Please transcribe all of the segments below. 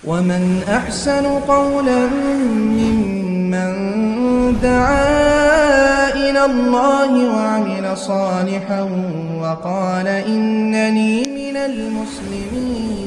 ومن أحسن قولا ممن دعا إلى الله وعمل صالحا وقال إنني من المسلمين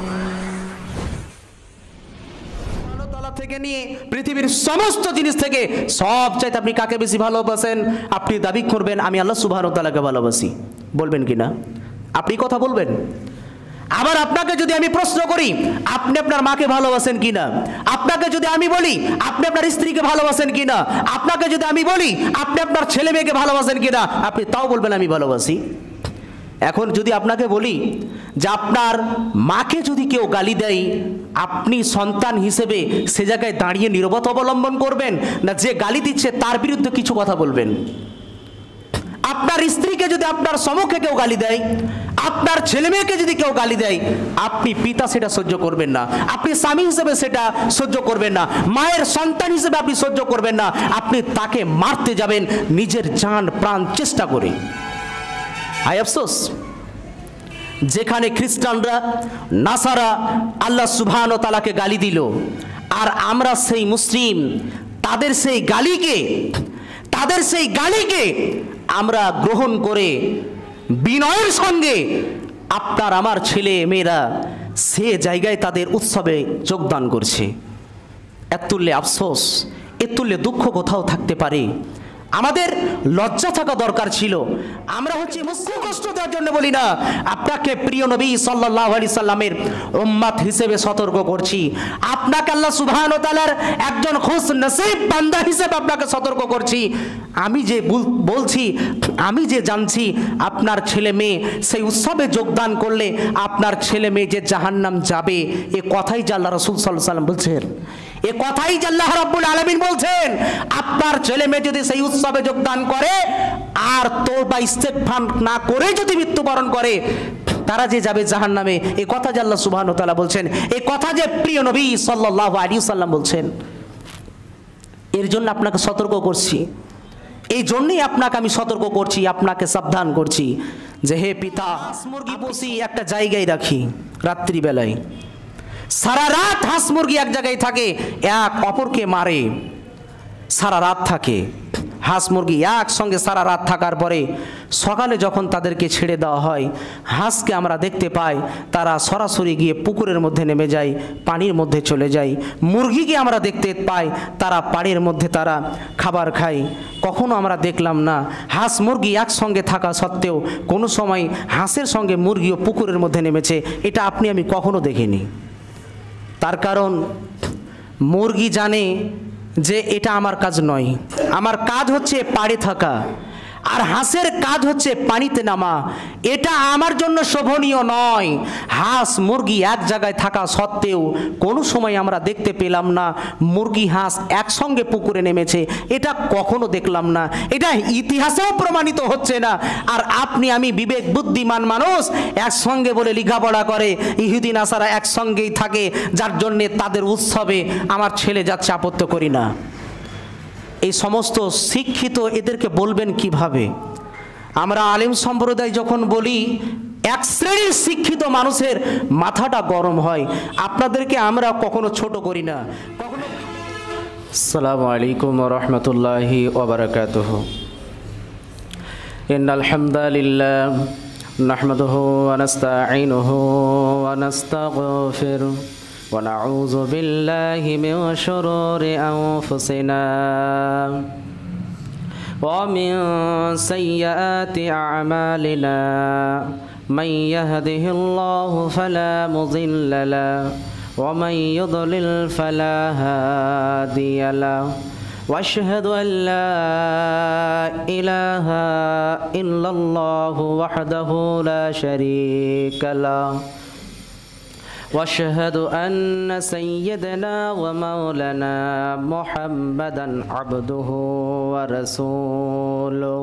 থেকে নিয়ে পৃথিবীর সমস্ত জিনিস থেকে সবচাইতে আপনি কাকে বেশি ভালোবাসেন? আপনি দাবি করবেন আমি আল্লাহ সুবহানাহু ওয়া তাআলাকে ভালোবাসি, বলবেন কিনা? আপনি কথা বলবেন। আবার আপনাকে যদি আমি প্রশ্ন করি আপনি আপনার মাকে ভালোবাসেন কিনা, আপনাকে যদি আমি বলি আপনি আপনার স্ত্রীকে ভালোবাসেন কিনা, আপনাকে যদি আমি বলি আপনি আপনার ছেলে মেয়েকে ভালোবাসেন কিনা, আপনি তাও বলবেন আমি ভালোবাসি। এখন যদি আপনাকে বলি যে আপনার মাকে যদি কেউ গালি দেয় আপনি সন্তান হিসেবে সে জায়গায় দাঁড়িয়ে নীরবতা অবলম্বন করবেন, না যে গালি দিচ্ছে তার বিরুদ্ধে কিছু কথা বলবেন? আপনার স্ত্রীকে যদি আপনার সম্মুখে কেউ গালি দেয়, আপনার ছেলে মেয়েকে যদি কেউ গালি দেয়, আপনি পিতা সেটা সহ্য করবেন না, আপনি স্বামী হিসেবে সেটা সহ্য করবেন না, মায়ের সন্তান হিসেবে আপনি সহ্য করবেন না, আপনি তাকে মারতে যাবেন নিজের জান প্রাণ চেষ্টা করে। হায় আফসোস, যেখানে খ্রিস্টানরা নাসারা আল্লাহ সুবহানাহু ওয়া তাআলাকে গালি দিল, আর আমরা সেই মুসলিম তাদের সেই গালিকে আমরা গ্রহণ করে বিনয়ের সঙ্গে আপনার আমার ছেলে মেয়েরা সে জায়গায় তাদের উৎসবে যোগদান করছে। এর তুল্যে আফসোস, এর তুল্যে দুঃখ কোথাও থাকতে পারে? আমাদের লজ্জা থাকা দরকার ছিল। আমরা হচ্ছে মুসলিম কষ্ট দেওয়ার জন্য বলি না, আপনাকে প্রিয় নবী সাল্লাল্লাহু আলাইহি সাল্লামের উম্মত হিসেবে সতর্ক করছি, আপনাকে আল্লাহ সুবহানাহু ওয়া তাআলার একজন খুশ নসিব বান্দা হিসেবে আপনাকে সতর্ক করছি। আমি যে বলছি, আমি যে জানছি আপনার ছেলে মেয়ে সেই উৎসবে যোগদান করলে আপনার ছেলে মেয়ে যে জাহান্নাম যাবে, এ কথাই যে আল্লাহ রাসূল সাল্লাল্লাহু আলাইহি সাল্লাম বলছেন, এ কথাই যে আল্লাহ রাব্বুল আলামিন বলছেন। আপনার ছেলে মেয়ে যদি সেই উৎসবে যোগদান করে আর তওবা ইস্তেগফার না করে যদি মৃত্যুবরণ করে, তারা যে যাবে জাহান্নামে, এই কথা যে আল্লাহ সুবহানাহু ওয়া তাআলা বলছেন, এই কথা যে প্রিয় নবী সাল্লাল্লাহু আলাইহি ওয়াসাল্লাম বলছেন। এর জন্য আপনাকে সতর্ক করছি, এই জন্যই আপনাকে আমি সতর্ক করছি, আপনাকে সাবধান করছি যে হে পিতা, মুরগি বসি একটা জায়গায় রাখি, রাত্রিবেলায় সারা রাত হাঁস মুরগি এক জায়গায় থাকে, এক অপরকে মারে, সারা রাত থাকে হাঁস মুরগি একসঙ্গে সারা রাত থাকার পরে সকালে যখন তাদেরকে ছেড়ে দেওয়া হয়, হাঁসকে আমরা দেখতে পাই তারা সরাসরি গিয়ে পুকুরের মধ্যে নেমে যায়, পানির মধ্যে চলে যায়। মুরগিকে আমরা দেখতে পাই তারা পানির মধ্যে তারা খাবার খায়। কখনো আমরা দেখলাম না হাঁস মুরগি একসঙ্গে থাকা সত্ত্বেও কোনো সময় হাঁসের সঙ্গে মুরগিও পুকুরের মধ্যে নেমেছে, এটা আপনি আমি কখনো দেখিনি। তার কারণ মুরগি জানে যে এটা আমার কাজ নয়, আমার কাজ হচ্ছে পাড়ে থাকা, আর হাঁসের কাজ হচ্ছে পানিতে নামা, এটা আমার জন্য শোভনীয় নয়। হাঁস মুরগি এক জায়গায় থাকা সত্ত্বেও কোনো সময় আমরা দেখতে পেলাম না মুরগি হাঁস একসঙ্গে পুকুরে নেমেছে, এটা কখনো দেখলাম না, এটা ইতিহাসেও প্রমাণিত হচ্ছে না। আর আপনি আমি বিবেক বুদ্ধিমান মানুষ একসঙ্গে বলে লেখাপড়া করে, ইহুদি নাসারা একসঙ্গেই থাকে, যার জন্যে তাদের উৎসবে আমার ছেলে যাচ্ছে আপত্তি করি না। এই সমস্ত শিক্ষিত এদেরকে বলবেন কিভাবে? আমরা আলেম সম্প্রদায় যখন বলি, এক শ্রেণীর শিক্ষিত মানুষের মাথাটা গরম হয়। আপনাদেরকে আমরা কখনো ছোট করি না, কখনো। আসসালামু আলাইকুম ওয়া রাহমাতুল্লাহি ওয়া বারাকাতুহু। ইন্নাল হামদালিল্লাহ নাহমাদুহু ওয়া নাস্তাঈনুহু ওয়া নাস্তাগফিরুহু ونعوذ بالله من شرور أنفسنا ومن سيئات أعمالنا من يهده الله فلا مضل له ومن يضلل فلا هادي له وأشهد أن لا إله إلا الله وحده لا شريك له واشهد ان سيدنا ومولانا محمدا عبده ورسوله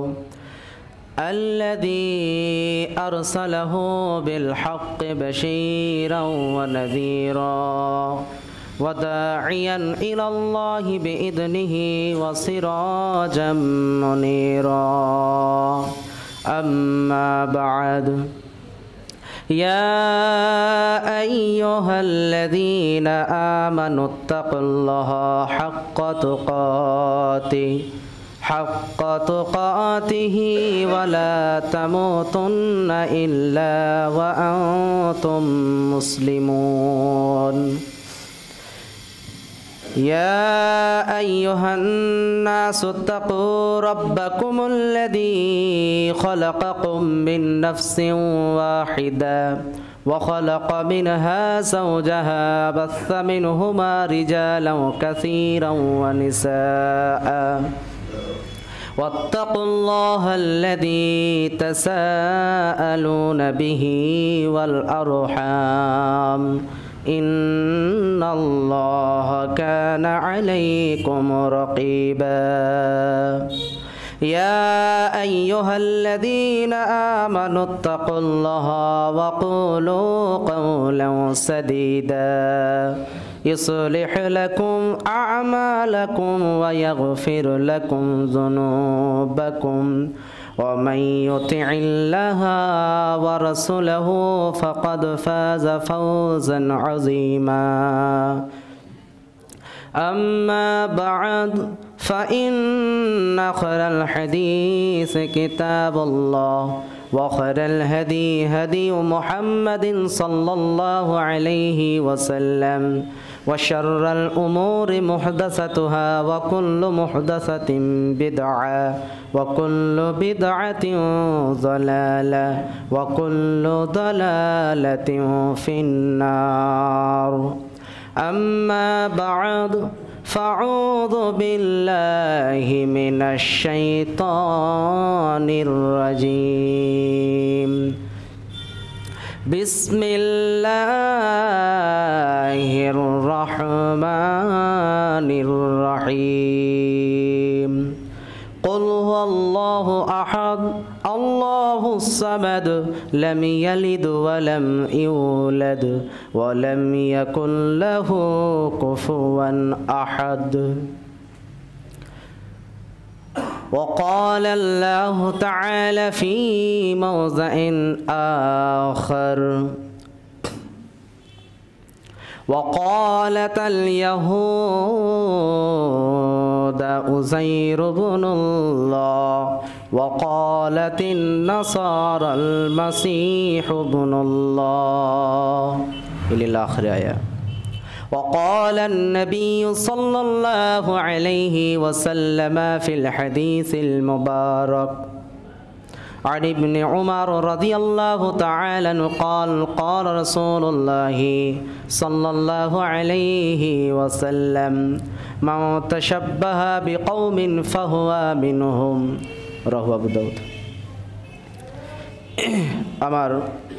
الذي ارسله بالحق بشيرا ونذيرا وداعيا الى الله باذنه وسراجا منيرا اما بعد يا أيها الذين آمنوا اتقوا الله حق تقاته ولا تموتن إلا وأنتم مسلمون يا أيها الناس اتقوا ربكم الذي خلقكم من نفس واحدة وخلق منها زوجها بث منهما رجالا كثيرا ونساء واتقوا الله الذي تساءلون به والأرحام إن الله كان عليكم رقيبا يا أيها الذين آمنوا اتقوا الله وقولوا قولا سديدا يصلح لكم أعمالكم ويغفر لكم ذنوبكم ومن يطع الله ورسوله فقد فاز فوزا عظيما أما بعد فإن خير الحديث كتاب الله وخير الهدي هدي محمد صلى الله عليه وسلم وشر الأمور محدثتها وكل محدثة بدعة وكل بدعة ضلالة وكل ضلالة في النار أما بعد فأعوذ بالله من الشيطان الرجيم بسم الله الرحمن الرحيم قل هو الله أحد الله الصمد لم يلد ولم يولد ولم يكن له كفوا أحد وقال الله تعالى في موضع آخر وقالت اليهود عزير بن الله وقالت النصارى المسيح ابن الله إلى آخر آية وقال النبي صلى الله عليه وسلم في الحديث المبارك عن ابن عمر رضي الله تعالى قال قال رسول الله صلى الله عليه وسلم من تشبه بقوم فهو منهم رواه أبو داود আমার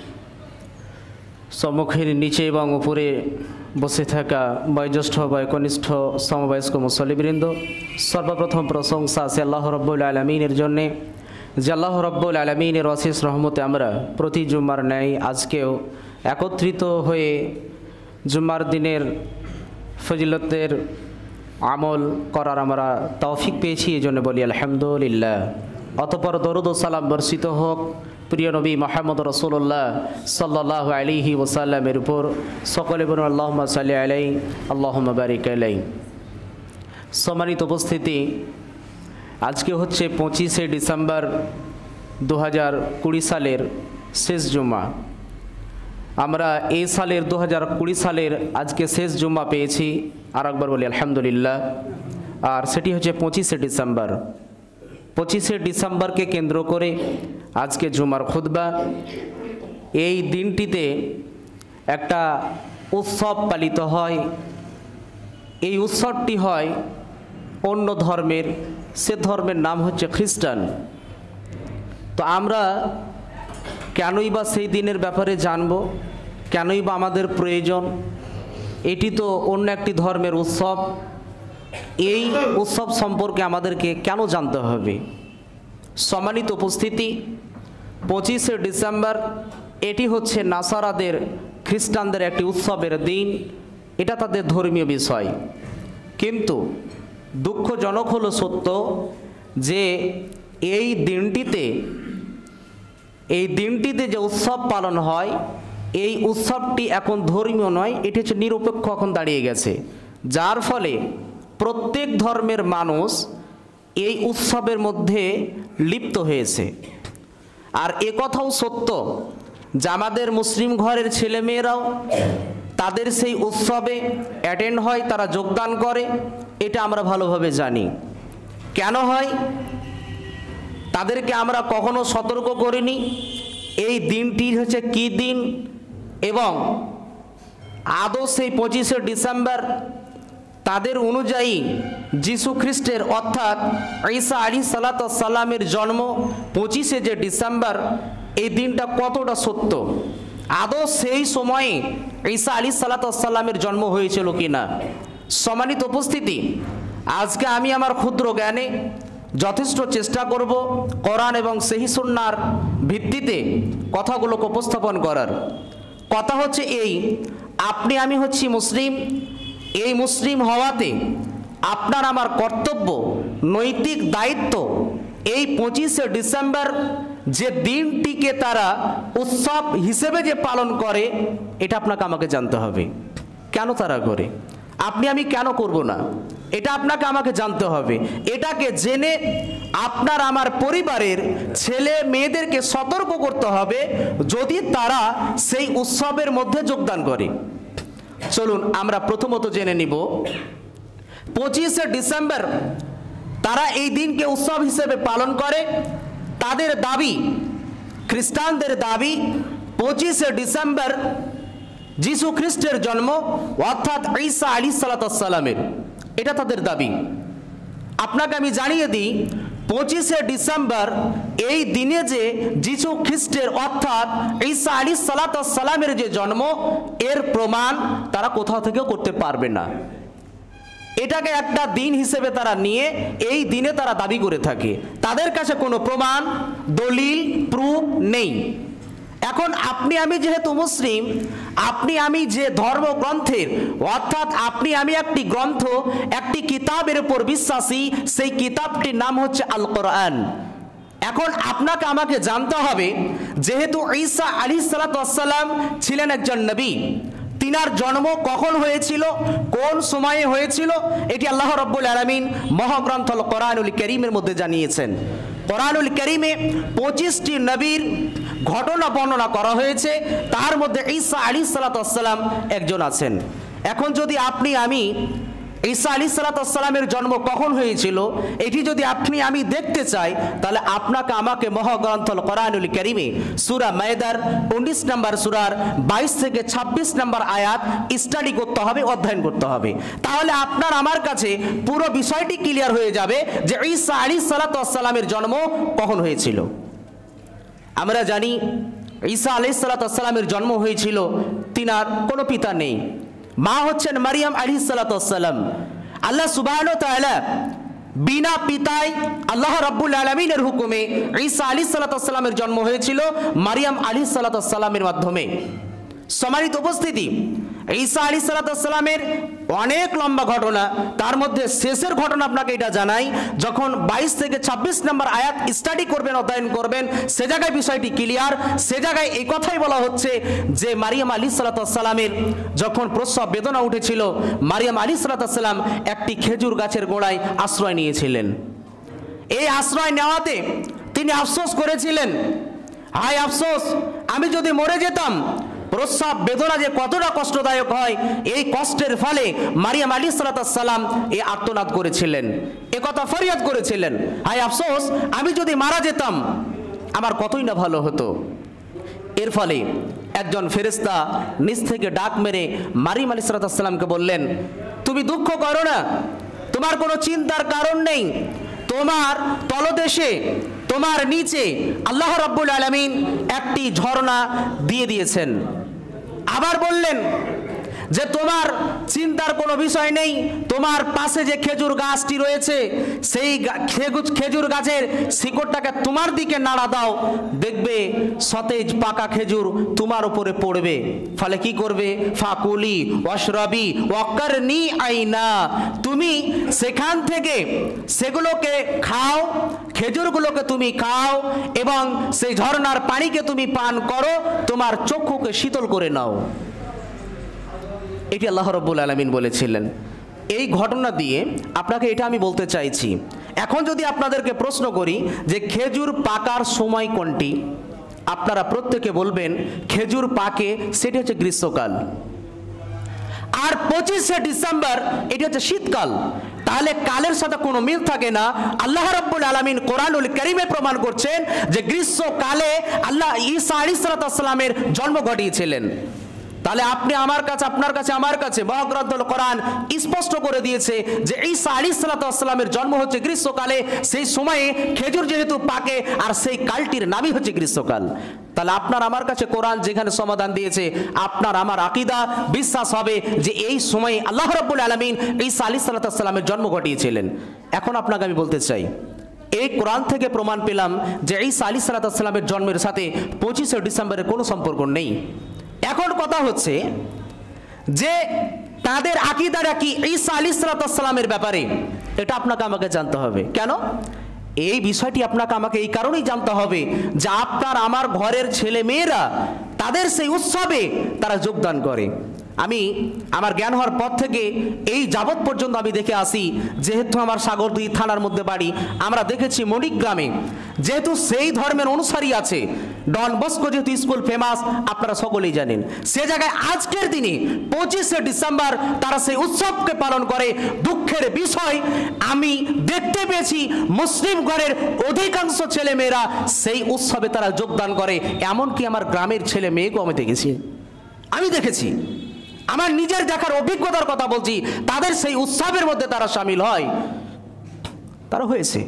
সম্মুখের নিচে এবং উপরে বসে থাকা বয়োজ্যেষ্ঠ বয়োকনিষ্ঠ সমবয়স্ক মুসল্লিবৃন্দ, সর্বপ্রথম প্রশংসা আছে আল্লাহ রব্বুল আলমিনের জন্যে, যে আল্লাহ রব্বুল আলমিনের অশেষ রহমতে আমরা প্রতি জুম্মার ন্যায় আজকেও একত্রিত হয়ে জুম্মার দিনের ফজিলতের আমল করার আমরা তৌফিক পেয়েছি, এই জন্য বলি আলহামদুলিল্লাহ। অতঃপর দরুদ ও সালাম বর্ষিত হোক প্রিয় নবী মুহাম্মদ রাসূলুল্লাহ সাল্লাল্লাহু আলাইহি ওয়াসাল্লামের উপর। সকলে বলুন আল্লাহুম্মা সাল্লি আলাইহি আল্লাহুম্মা বারিক আলাইহি। সম্মানিত উপস্থিতি, আজকে হচ্ছে 25শে ডিসেম্বর 2020 সালের শেষ জুমা। আমরা এই সালের 2020 সালের আজকে শেষ জুমা পেয়েছি, আর একবার বলি আলহামদুলিল্লাহ। আর সেটি হচ্ছে 25শে ডিসেম্বর। 25শে ডিসেম্বরকে কেন্দ্র করে আজকে জুমার খুতবা। এই দিনটিতে একটা উৎসব পালিত হয়। এই উৎসবটি হয় অন্য ধর্মের, সে ধর্মের নাম হচ্ছে খ্রিস্টান। তো আমরা কেনই বা সেই দিনের ব্যাপারে জানব, কেনই বা আমাদের প্রয়োজন? এটি তো অন্য একটি ধর্মের উৎসব। এই উৎসব সম্পর্কে আমাদেরকে কেন জানতে হবে? সম্মানিত উপস্থিতি, 25শে ডিসেম্বর এটি হচ্ছে নাসারাদের, খ্রিস্টানদের একটি উৎসবের দিন। এটা তাদের ধর্মীয় বিষয়। কিন্তু দুঃখজনক হলো সত্য যে এই দিনটিতে যে উৎসব পালন হয় এই উৎসবটি এখন ধর্মীয় নয়, এটি হচ্ছে নিরপেক্ষ এখন দাঁড়িয়ে গেছে, যার ফলে প্রত্যেক ধর্মের মানুষ এই উৎসবের মধ্যে লিপ্ত হয়েছে। আর এ কথাও সত্য যে আমাদের মুসলিম ঘরের ছেলেমেয়েরাও তাদের সেই উৎসবে অ্যাটেন্ড হয়, তারা যোগদান করে, এটা আমরা ভালোভাবে জানি। কেন হয় তাদেরকে আমরা কখনো সতর্ক করিনি এই দিনটি হচ্ছে কী দিন, এবং আদৌ সেই 25শে ডিসেম্বর তাদের অনুযায়ী যিশু খ্রিস্টের অর্থাৎ ঈসা আলাইহিস সালামের জন্ম 25শে যে ডিসেম্বর, এই দিনটা কতটা সত্য, আদৌ সেই সময়ে ঈসা আলাইহিস সালামের জন্ম হয়েছিল কিনা। সম্মানিত উপস্থিতি, আজকে আমি আমার ক্ষুদ্র জ্ঞানে যথেষ্ট চেষ্টা করব কোরআন এবং সহিহ সুন্নাহর ভিত্তিতে কথাগুলোকে উপস্থাপন করার। কথা হচ্ছে এই, আপনি আমি হচ্ছি মুসলিম, এই মুসলিম হওয়াতে আপনার আমার কর্তব্য, নৈতিক দায়িত্ব এই 25শে ডিসেম্বর যে দিনটিকে তারা উৎসব হিসেবে যে পালন করে, এটা আপনাকে আমাকে জানতে হবে। কেন তারা করে, আপনি আমি কেন করব না, এটা আপনাকে আমাকে জানতে হবে। এটাকে জেনে আপনার আমার পরিবারের ছেলে মেয়েদেরকে সতর্ক করতে হবে যদি তারা সেই উৎসবের মধ্যে যোগদান করে। চলুন আমরা প্রথমত জেনে নিব 25শে ডিসেম্বর তারা এই দিনকে উৎসব হিসেবে পালন করে। তাদের দাবি, খ্রিস্টানদের দাবি 25শে ডিসেম্বর যিশু খ্রিস্টের জন্ম অর্থাৎ ঈসা আলাইহিস সালামের, এটা তাদের দাবি। আপনাকে আমি জানিয়ে দিই 25শে ডিসেম্বর এই দিনে যে যিশু খ্রিস্টের অর্থাৎ ঈসা আলাইহিস সালামের যে জন্ম, এর প্রমাণ তারা কোথাও থেকেও করতে পারবে না। এটাকে একটা দিন হিসেবে তারা নিয়ে এই দিনে তারা দাবি করে থাকে, তাদের কাছে কোনো প্রমাণ, দলিল, প্রুফ নেই। এখন আপনি আমি যেহেতু মুসলিম, আপনি আমি যে ধর্মগ্রন্থের অর্থাৎ আপনি আমি একটি গ্রন্থ, একটি কিতাবের উপর বিশ্বাসী, সেই কিতাবটির নাম হচ্ছে আল কোরআন। এখন আপনাকে আমাকে জানতে হবে, যেহেতু ঈসা আলাইহিস সালাম ছিলেন একজন নবী, তিনার জন্ম কখন হয়েছিল, কোন সময়ে হয়েছিল, এটি আল্লাহ রাব্বুল আলামিন মহাগ্রন্থ আল কোরআনুল কারীমের মধ্যে জানিয়েছেন। কোরআনুল কারীমে 25টি নবীর ঘটনা বর্ণনা করা হয়েছে, তার মধ্যে ঈসা আলাইহিস সালাম একজন আছেন। এখন যদি আপনি আমি ঈসা আলাইহিস সালামের জন্ম কখন হয়েছিল এটি যদি আপনি আমি দেখতে চাই, তাহলে আপনাকে আমাকে মহাগ্রন্থ আল কোরআনুল কারীমে সূরা মায়েদার 19 নম্বর সূরার 22 থেকে 26 নম্বর আয়াত স্টাডি করতে হবে, অধ্যয়ন করতে হবে। তাহলে আপনার আমার কাছে পুরো বিষয়টি ক্লিয়ার হয়ে যাবে যে ঈসা আলাইহিস সালামের জন্ম কখন হয়েছিল। আমরা জানি ঈসা আলাইহিস সালামের জন্ম হয়েছিল, তিনার কোনো পিতা নেই, মা হচ্ছেন মারিয়াম আলাইহিস সালাম। আল্লাহ সুবহানাহু ওয়া তাআলা বিনা পিতায় আল্লাহ রাব্বুল আলামিনের হুকুমে ঈসা আলাইহিস সালামের জন্ম হয়েছিল মারিয়াম আলাইহিস সালামের মাধ্যমে। সম্মানিত উপস্থিতি, ঈসা আলাইহিস সালামের অনেক লম্বা ঘটনা, তার মধ্যে শেষের ঘটনা আপনাকে এটা জানাই, যখন 22 থেকে 26 নম্বর আয়াত স্টাডি করবেন, অধ্যয়ন করবেন, সে জায়গায় বিষয়টি ক্লিয়ার। সে জায়গায় এই কথাই বলা হচ্ছে যে মারিয়াম আলাইহিস সালামের যখন প্রসব বেদনা উঠেছিল, মারিয়াম আলাইহিস সালাম একটি খেজুর গাছের গোড়ায় আশ্রয় নিয়েছিলেন। এই আশ্রয় নেওয়াতে তিনি আফসোস করেছিলেন, হায় আফসোস, আমি যদি মরে যেতাম। প্রসব বেদনা যে কতটা কষ্টদায়ক হয়, এই কষ্টের ফলে মারিয়াম আলাইহিস সালাম এই আর্তনাদ করেছিলেন, এ কথা ফরিয়াদ করেছিলেন, হায় আফসোস, আমি যদি মারা যেতাম আমার কতই না ভালো হতো। এর ফলে একজন ফেরেশতা নিচ থেকে ডাক মেরে মারিয়াম আলাইহিস সালামকে বললেন, তুমি দুঃখ করো না, তোমার কোনো চিন্তার কারণ নেই, তোমার তলদেশে, তোমার নিচে আল্লাহ রাব্বুল আলামিন একটি ঝর্ণা দিয়ে দিয়েছেন। আবার বললেন যে তোমার চিন্তার কোনো বিষয় নেই, তোমার পাশে যে খেজুর গাছটি রয়েছে সেই খেজুর গাছের শিকড়টাকে তোমার দিকে নাড়া দাও, দেখবে সতেজ পাকা খেজুর তোমার উপরে পড়বে। ফলে কি করবে? ফাকুলি ওয়াশরাবি ওয়াকারনি আইনা, তুমি সেখান থেকে সেগুলোকে খাও, খেজুরগুলোকে তুমি খাও এবং সেই ঝর্ণার পানিকে তুমি পান করো, তোমার চক্ষুকে শীতল করে নাও। এটি আল্লাহ রাব্বুল আলামিন বলেছিলেন। এই ঘটনা দিয়ে আপনাকে এটা আমি বলতে চাইছি, এখন যদি আপনাদেরকে প্রশ্ন করি যে খেজুর পাকার সময় কোনটি, আপনারা প্রত্যেকে বলবেন খেজুর পাকে সেটি হচ্ছে গ্রীষ্মকাল, আর 25শে ডিসেম্বর এটি হচ্ছে শীতকাল। তাহলে কালের সাথে কোনো মিল থাকে না। আল্লাহ রাব্বুল আলামিন কোরআনুল কারীমে প্রমাণ করছেন যে গ্রীষ্মকালে আল্লাহ ঈসা আলাইহিস সালামের জন্ম ঘটিয়েছিলেন। তাহলে আপনি আমার কাছে, আপনার কাছে, আমার কাছে মহাগ্রন্থ কোরআন স্পষ্ট করে দিয়েছে যে ঈসা আলাইহিস সালামের জন্ম হচ্ছে গ্রীষ্মকালে। সেই সময়ে খেজুর যেহেতু পাকে, আর সেই কালটির নামই হচ্ছে গ্রীষ্মকাল। তাহলে আপনার আমার কাছে কোরআন যেখানে সমাধান দিয়েছে, আপনার আমার আকীদা বিশ্বাস হবে যে এই সময়ে আল্লাহ রাব্বুল আলামিন ঈসা আলাইহিস সালামের জন্ম ঘটিয়েছিলেন। এখন আপনাকে আমি বলতে চাই, এই কোরআন থেকে প্রমাণ পেলাম যে ঈসা আলাইহিস সালামের জন্মের সাথে 25শে ডিসেম্বরের কোনো সম্পর্ক নেই। এখন কথা হচ্ছে যে তাদের আকীদাটা কি ঈসা আলাইহিস সালামের ব্যাপারে, এটা আপনাকে আমাকে জানতে হবে। কেন? এই বিষয়টি আপনাকে আমাকে এই কারণেই জানতে হবে যে আপনার আমার ঘরের ছেলে মেয়েরা তাদের সেই উৎসবে তারা যোগদান করে। আমি আমার জ্ঞান হওয়ার পর থেকে এই যাবৎ পর্যন্ত আমি দেখে আসি, যেহেতু আমার সাগরদী থানার মধ্যে বাড়ি, আমরা দেখেছি মণিগ্রামে যেহেতু সেই ধর্মের অনুসারী আছে, ডন বস্কো যেহেতু স্কুল ফেমাস, আপনারা সকলেই জানেন, সে জায়গায় আজকের দিনে 25শে ডিসেম্বর তারা সেই উৎসবকে পালন করে। দুঃখের বিষয়, আমি দেখতে পেয়েছি মুসলিম ঘরের অধিকাংশ ছেলে মেয়েরা সেই উৎসবে তারা যোগদান করে। এমনকি আমার গ্রামের ছেলে মেয়েকেও আমি দেখেছি, আমার নিজের দেখার অভিজ্ঞতার কথা বলছি, তাদের সেই উৎসবের মধ্যে তারা শামিল হয়, তারা হয়েছে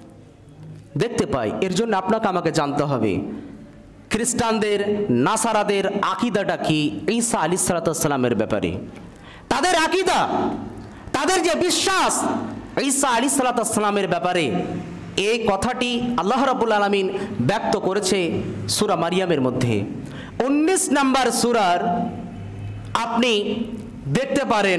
দেখতে পাই। এর জন্য আপনাকে আমাকে জানতে হবে খ্রিস্টানদের, নাসারাদের আকীদাটা কি ঈসা আলাইহিস সালামের ব্যাপারে। তাদের আকীদা, তাদের যে বিশ্বাস ঈসা আলাইহিস সালামের ব্যাপারে, এই কথাটি আল্লাহ রাব্বুল আলামিন ব্যক্ত করেছে সূরা মারিয়ামের মধ্যে। 19 নম্বর সূরার আপনি দেখতে পারেন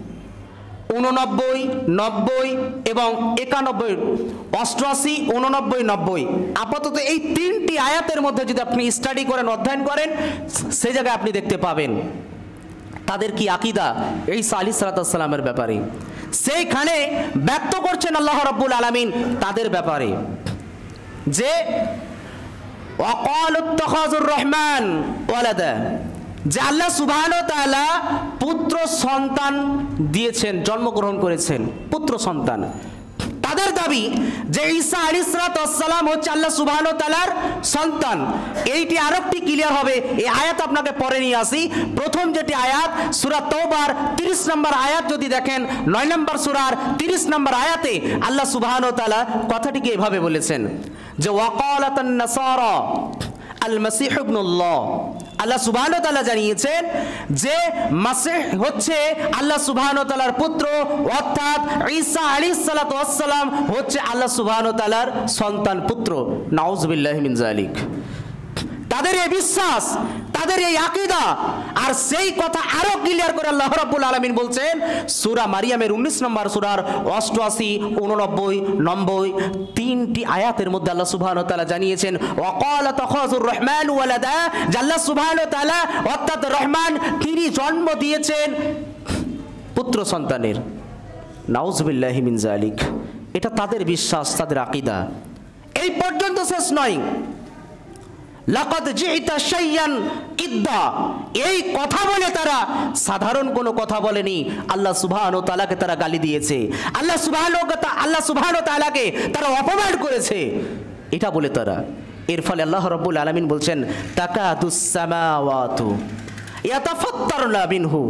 89, 90 এবং 91, 88, 89, 90। আপাতত এই তিনটি আয়াতের মধ্যে যদি আপনি স্টাডি করেন, অধ্যয়ন করেন, সেই জায়গায় আপনি দেখতে পাবেন তাদের কি আকীদা ঈসা আলাইহিস সালামের ব্যাপারে। সেইখানে ব্যক্ত করছেন আল্লাহ রাব্বুল আলামিন তাদের ব্যাপারে যে ওয়াকালু ইত্তাখাযুর রহমান ওয়ালাদা, যে আল্লাহ সুবহানাহু ওয়া তাআলা পুত্র সন্তান দিয়েছেন, জন্মগ্রহণ করেছেন পুত্র সন্তান। তাদের দাবি যে ঈসা আলাইহিস সালাম হচ্ছে আল্লাহ সুবহানাহু ওয়া তাআলার সন্তান। এইটি আরেকটি ক্লিয়ার হবে, এই আয়াত আপনাকে পরে নিয়ে আসি। প্রথম যেটি আয়াত সূরা তাওবার 30 নম্বর আয়াত যদি দেখেন, 9 নম্বর সূরার 30 নম্বর আয়াতে আল্লাহ সুবহানাহু ওয়া তাআলা কথাটিকে এভাবে বলেছেন যে ওয়াকালাতান নাসারা আল মাসীহ ইবনুল্লাহ। আল্লাহ সুবহানাহু ওয়া তাআলা জানিয়েছেন যে মাসীহ হচ্ছে আল্লাহ সুবহানাহু ওয়া তাআলার পুত্র, অর্থাৎ ঈসা আলাইহিস সালাম হচ্ছে আল্লাহ সুবহানাহু ওয়া তাআলার সন্তান, পুত্র। নাউযুবিল্লাহি মিন যালিক। তাদের এই বিশ্বাস, তাদের এই আকীদা, আর সেই কথা আরো ক্লিয়ার করে আল্লাহ রাব্বুল আলামিন বলছেন সূরা মারিয়ামের 19 নম্বর সূরার 88, 89, 90 তিনটি আয়াতের মধ্যে আল্লাহ সুবহানাহু ওয়া তাআলা জানিয়েছেন ওয়াকালা তাখাযুর রহমান ওয়ালাদা, যে আল্লাহ সুবহানাহু ওয়া তাআলা অর্থাৎ রহমান তিনি জন্ম দিয়েছেন পুত্র সন্তানের। নাউযুবিল্লাহি মিন যালিক। এটা তাদের বিশ্বাস, তাদের আকীদা। এই পর্যন্ত শেষ নয়, লাকাদ জিইতা শাইয়ান ইদ্দা, এই কথা বলে তারা সাধারণ কোনো কথা বলেনি, আল্লাহ সুবহানাহু ওয়া তাআলাকে তারা গালি দিয়েছে, আল্লাহ সুবহানাহু ওয়া তাআলাকে তারা অপমান করেছে, এটা বলে তারা। এর ফলে আল্লাহ রাব্বুল আলামিন বলছেন তাকাদুস সামাওয়াতু ইয়াতাফাত্তারনা মিনহু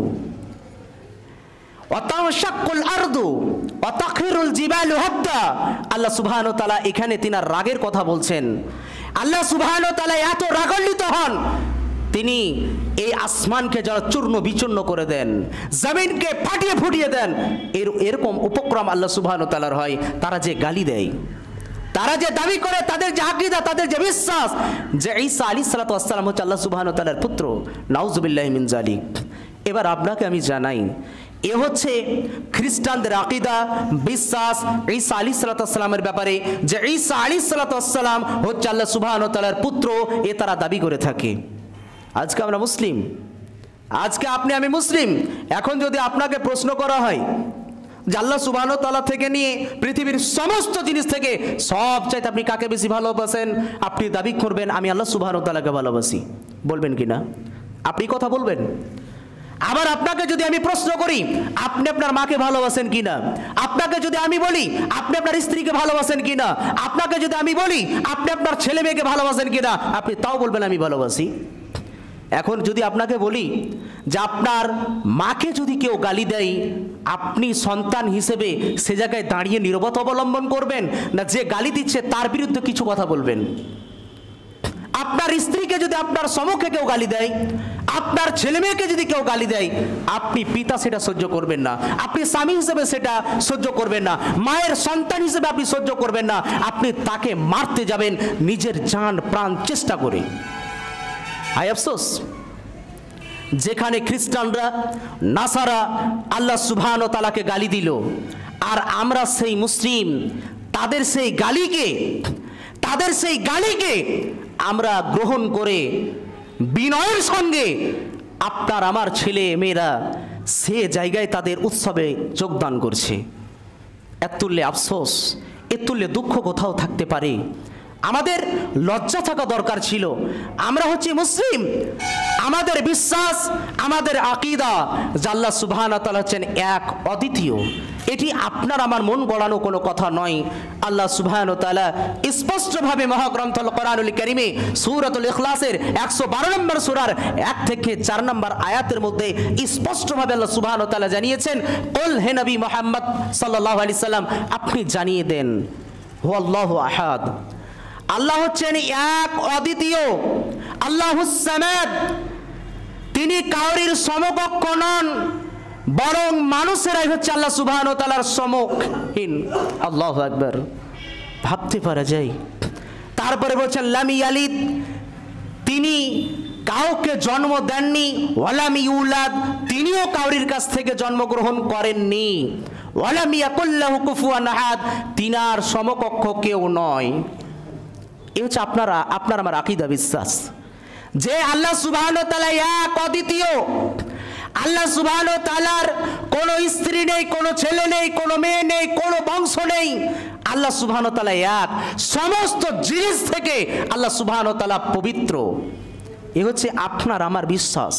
ওয়া তানশাক্কুল আরদু ওয়া তাখিরুল জিবালু হাত্তা। আল্লাহ সুবহানাহু ওয়া তাআলা এখানে তিনার রাগের কথা বলছেন। আল্লাহ সুবহানাহু ওয়া তাআলা এত রাগান্বিত হন তিনি এই আসমানকে যারা চূর্ণ বিচূর্ণ করে দেন, জমিনকে ফাটিয়ে ফুটিয়ে দেন, এরকম উপক্রম আল্লাহ সুবহানাহু ওয়া তাআলার হয়। তারা যে গালি দেয়, তারা যে দাবি করে, তাদের যে আকীদা, তাদের যে বিশ্বাস যে ঈসা আলাইহিস সালাতু ওয়াস সালাম হচ্ছে আল্লাহ সুবহানাহু ওয়া তাআলার পুত্র, নাউযুবিল্লাহি মিন যালিক। এবার আপনাকে আমি জানাই, এ হচ্ছে খ্রিস্টানদের আকীদা, বিশ্বাস ঈসা আলাইহিস সালাতু ওয়াস সালামের ব্যাপারে, যে ঈসা আলাইহিস সালাতু ওয়াস সালাম হচ্ছে আল্লাহ সুবহানাহু ওয়া তাআলার পুত্র, এ তারা দাবি করে থাকে। আজকে আমরা মুসলিম, আজকে আপনি আমি মুসলিম। এখন যদি আপনাকে প্রশ্ন করা হয় যে আল্লাহ সুবহানাহু ওয়া তাআলা থেকে নিয়ে পৃথিবীর সমস্ত জিনিস থেকে সবচাইতে আপনি কাকে বেশি ভালোবাসেন, আপনি দাবি করবেন আমি আল্লাহ সুবহানাহু ওয়া তাআলাকে ভালোবাসি। বলবেন কি না? আপনি কথা বলবেন। আবার আপনাকে যদি আমি প্রশ্ন করি আপনি আপনার মাকে ভালোবাসেন কিনা, আপনাকে যদি আমি বলি আপনি আপনার স্ত্রীকে ভালোবাসেন কিনা, আপনাকে যদি আমি বলি আপনি আপনার ছেলে মেয়েকে ভালোবাসেন কিনা, আপনি তাও বলবেন আমি ভালোবাসি। এখন যদি আপনাকে বলি যে আপনার মাকে যদি কেউ গালি দেয়, আপনি সন্তান হিসেবে সে জায়গায় দাঁড়িয়ে নীরবতা অবলম্বন করবেন, না যে গালি দিচ্ছে তার বিরুদ্ধে কিছু কথা বলবেন? আপনার স্ত্রীকে যদি আপনার সম্মুখে কেউ গালি দেয়, আপনার ছেলে মেয়েকে যদি কেউ গালি দেয়, আপনি পিতা সেটা সহ্য করবেন না, আপনি স্বামী হিসেবে সেটা সহ্য করবেন না, মায়ের সন্তান হিসেবে আপনি সহ্য করবেন না, আপনি তাকে মারতে যাবেন নিজের জান প্রাণ চেষ্টা করে। হায় আফসোস, যেখানে খ্রিস্টানরা নাসারা আল্লাহ সুবহানাহু ওয়া তাআলাকে গালি দিল, আর আমরা সেই মুসলিম তাদের সেই গালিকে আমরা গ্রহণ করে বিনয়ের সঙ্গে আপনার আমার ছেলে মেয়েরা সে জায়গায় তাদের উৎসবে যোগদান করছে। এর তুল্যে আফসোস, এর তুল্যে দুঃখ কোথাও থাকতে পারে? আমাদের লজ্জা থাকা দরকার ছিল। আমরা হচ্ছি মুসলিম, আমাদের বিশ্বাস, আমাদের আকীদা যে আল্লাহ সুবহানাহু ওয়া তাআলা হচ্ছেন এক, অদ্বিতীয়। এটি আপনার আমার মন গড়ানো কোনো কথা নয়। আল্লাহ সুবহানাহু ওয়া তাআলা স্পষ্টভাবে মহাগ্রন্থ কোরআনুল কারীমে সূরাতুল ইখলাসের 112 নম্বর সূরার 1 থেকে 4 নম্বর আয়াতের মধ্যে স্পষ্টভাবে আল্লাহ সুবহানাহু ওয়া তাআলা জানিয়েছেন, কুল হে নবী মুহাম্মদ সাল্লাল্লাহু আলাইহি সাল্লাম, আপনি জানিয়ে দেন, হুয়াল্লাহু আহাদ, আল্লাহ হচ্ছেন এক, অদ্বিতীয়, আল্লাহুস সামাদ, তিনি কাউরির সমকক্ষ নন, বরং মানুষেরাই হচ্ছে আল্লাহ সুবহানাহু ওয়া তাআলার সমকহীন। আল্লাহু আকবার, ভাবতে পারা যায়। তারপরে বলছেন লাম ইয়ালিদ, তিনি কাউকে জন্ম দেননি, ওয়ালাম ইউলাদ, তিনিও কাউরির কাছ থেকে জন্মগ্রহণ করেননি, ওয়ালাম ইয়াকুল লাহু কুফুয়ান আহাদ, তিনার সমকক্ষ কেউ নয়। এই হচ্ছে আপনার আমার আকীদা, বিশ্বাস যে আল্লাহ সুবহানাহু ওয়া তাআলা এক, অদ্বিতীয়। আল্লাহ সুবহানাহু ওয়া তাআলার কোনো স্ত্রী নেই, কোনো ছেলে নেই, কোনো মেয়ে নেই, কোনো বংশ নেই। আল্লাহ সুবহানাহু ওয়া তাআলা এক, সমস্ত জিনিস থেকে আল্লাহ সুবহানাহু ওয়া তাআলা পবিত্র। এ হচ্ছে আপনার আমার বিশ্বাস।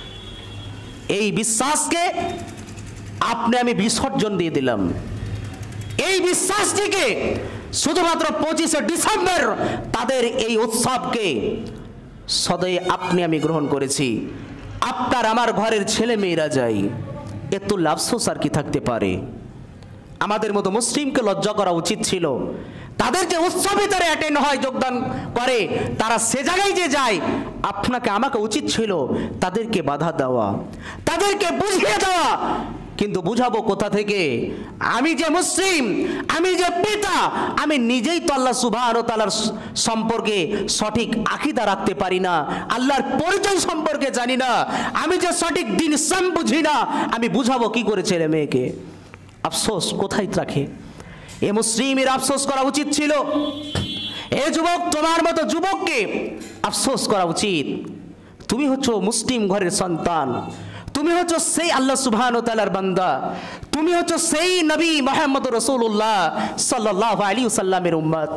এই বিশ্বাসকে আপনি আমি বিসর্জন দিয়ে দিলাম। এই বিশ্বাসটিকে শুধুমাত্র 25শে ডিসেম্বর তাদের এই উৎসবকে সদয় আপনি আমি গ্রহণ করেছি। আপনার আমার ঘরের ছেলে মেয়েরা যায়, এত আফসোস আর কি থাকতে পারে? আমাদের মতো মুসলিমকে লজ্জা করা উচিত ছিল। তাদের যে উৎসবে তারা অ্যাটেন্ড হয়, যোগদান করে, তারা সে জায়গায় যে যায়, আপনাকে আমাকে উচিত ছিল তাদেরকে বাধা দেওয়া, তাদেরকে বুঝিয়ে দেওয়া। কিন্তু বুঝাবো কোথা থেকে? আমি যে মুসলিম, আমি যে পিতা, আমি নিজেই তো আল্লাহ সুবহানাহু ওয়া তাআলার সম্পর্কে সঠিক আকীদা রাখতে পারি না, আল্লাহর পরিচয় সম্পর্কে জানি না, আমি যে সঠিক দিন ইসলাম বুঝি না, আমি বুঝাবো কি করে ছেলে মেয়েকে? আফসোস কোথায় রাখে? এ মুসলিমের আফসোস করা উচিত ছিল। এ যুবক, তোমার মতো যুবককে আফসোস করা উচিত। তুমি হচ্ছো মুসলিম ঘরের সন্তান, তুমি হচ্ছ সেই আল্লাহ সুবহানাহু ওয়া তাআলার বান্দা, তুমি হচ্ছ সেই নবী মুহাম্মদ রাসূলুল্লাহ সাল্লাল্লাহু আলাইহি ওয়াসাল্লামের উম্মত।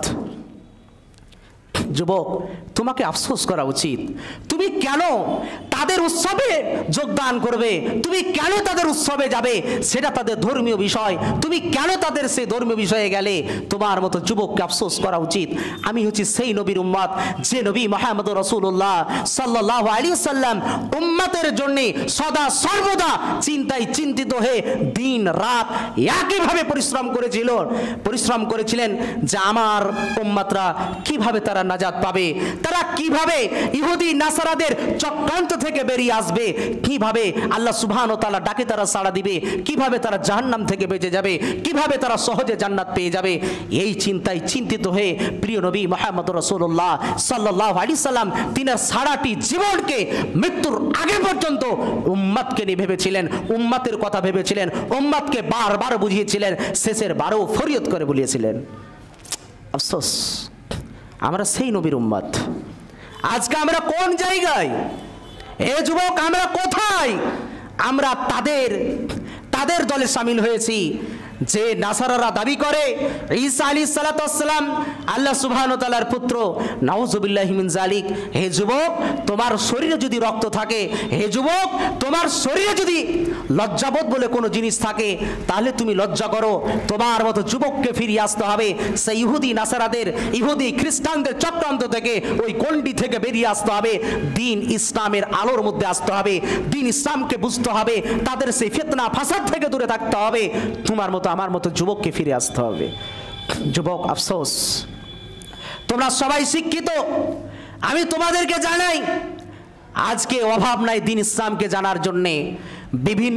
যুবক, তোমাকে আফসোস করা উচিত। তুমি কেন তাদের উৎসবে যোগদান করবে? তুমি কেন তাদের উৎসবে যাবে? সেটা তাদের ধর্মীয় বিষয়। তুমি কেন তাদের সেই ধর্মীয় বিষয়ে গেলে? তোমার মতো যুবককে আফসোস করা উচিত। আমি হচ্ছি সেই নবীর উম্মত, যে নবী মুহাম্মদ রাসূলুল্লাহ সাল্লাল্লাহু আলাইহি ওয়াসাল্লাম উম্মতের জন্য সদা সর্বদা চিন্তায় চিন্তিত হয়ে দিন রাত একইভাবে পরিশ্রম করেছিলেন যে আমার উম্মতরা কিভাবে তারা নাজাত নাজাত পাবে, তারা কিভাবে ইহুদি নাসারাদের চক্রান্ত থেকে বেরিয়ে আসবে, কিভাবে আল্লাহ সুবহানাহু ওয়া তাআলা ডাকে তারা সাড়া দিবে, কিভাবে তারা জাহান্নাম থেকে বেঁচে যাবে, কিভাবে তারা সহজে জান্নাত পেয়ে যাবে, এই চিন্তায় চিন্তিত হয়ে প্রিয় নবী মুহাম্মদ রাসূলুল্লাহ সাল্লাল্লাহু আলাইহি সাল্লাম তিনার সারাটি জীবনকে মৃত্যুর আগে পর্যন্ত উম্মতকে নিয়ে ভেবেছিলেন, উম্মতের কথা ভেবেছিলেন, উম্মতকে বারবার বুঝিয়েছিলেন, শেষের বারও ফরিয়াদ করে বলিয়েছিলেন। আফসোস, আমরা সেই নবীর উম্মত। আজকে আমরা কোন জায়গায়? এ যুবক, আমরা কোথায়? আমরা তাদের দলে শামিল হয়েছি যে নাসারারা দাবি করে ঈসা আলাইহিস সালাতু ওয়াস সালাম আল্লাহ সুবহানাহু ওয়া তাআলার পুত্র। নাউযুবিল্লাহি মিন যালিক। হে যুবক, তোমার শরীরে যদি রক্ত থাকে, হে যুবক, তোমার শরীরে যদি লজ্জাবোধ বলে কোনো জিনিস থাকে, তাহলে তুমি লজ্জা করো। তোমার মতো যুবককে ফিরিয়ে আসতে হবে সেই ইহুদি নাসারাদের, ইহুদি খ্রিস্টানদের চক্রান্ত থেকে, ওই গণ্ডি থেকে বেরিয়ে আসতে হবে। দিন ইসলামের আলোর মধ্যে আসতে হবে, দিন ইসলামকে বুঝতে হবে, তাদের সেই ফিতনা ফাসাদ থেকে দূরে থাকতে হবে। তোমার মতো আমার মতো যুবককে ফিরে আসতে হবে। যুবক, আফসোস, তোমরা সবাই শিক্ষিত, আমি তোমাদেরকে জানাই আজকে অভাব নাই দিন ইসলামকে জানার জন্যে। বিভিন্ন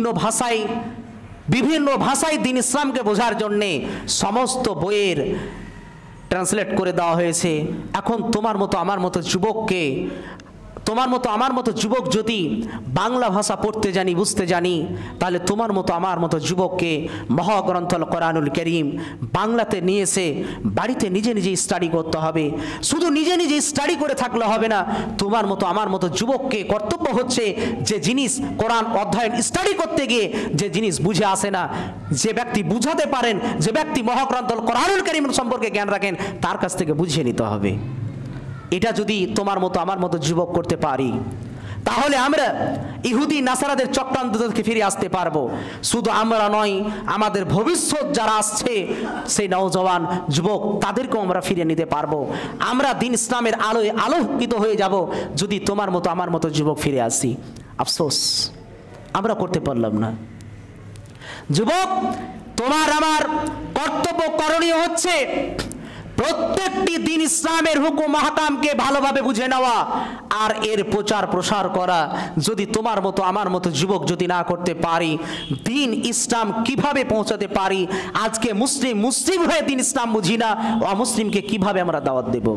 ভাষায় দিন ইসলামকে বোঝার জন্যে সমস্ত বইয়ের ট্রান্সলেট করে দেওয়া হয়েছে। এখন তোমার মতো আমার মতো যুবককে, তোমার মতো আমার মতো যুবক যদি বাংলা ভাষা পড়তে জানি, বুঝতে জানি, তাহলে তোমার মতো আমার মতো যুবককে মহাগ্রন্থ কোরআনুল কারীম বাংলাতে নিয়ে এসে বাড়িতে নিজে নিজে স্টাডি করতে হবে। শুধু নিজে নিজে স্টাডি করে থাকলে হবে না, তোমার মতো আমার মতো যুবককে কর্তব্য হচ্ছে যে জিনিস কোরআন অধ্যয়ন স্টাডি করতে গিয়ে যে জিনিস বুঝে আসে না, যে ব্যক্তি বুঝাতে পারেন, যে ব্যক্তি মহাগ্রন্থ কোরআনুল কারীম সম্পর্কে জ্ঞান রাখেন, তার কাছ থেকে বুঝিয়ে নিতে হবে। এটা যদি তোমার মতো আমার মতো যুবক করতে পারি, তাহলে আমরা ইহুদি নাসারাদের চক্রান্ত থেকে ফিরে আসতে পারবো। শুধু আমরা নয়, আমাদের ভবিষ্যৎ যারা আসছে সেই নওজওয়ান যুবক, তাদেরকেও আমরা ফিরিয়ে নিতে পারবো। আমরা দিন ইসলামের আলোয় আলোকিত হয়ে যাব যদি তোমার মতো আমার মতো যুবক ফিরে আসি। আফসোস, আমরা করতে পারলাম না। যুবক, তোমার আমার কর্তব্য করণীয় হচ্ছে প্রত্যেকটি দিন ইসলামের হুকুম আহকামকে ভালোভাবে বুঝে নেওয়া আর এর প্রচার প্রসার করা। যদি তোমার মতো আমার মতো যুবক যদি না করতে পারি, দিন ইসলাম কিভাবে পৌঁছাতে পারি? আজকে মুসলিম হয়ে দিন ইসলাম বুঝি না, অমুসলিমকে কিভাবে আমরা দাওয়াত দেব?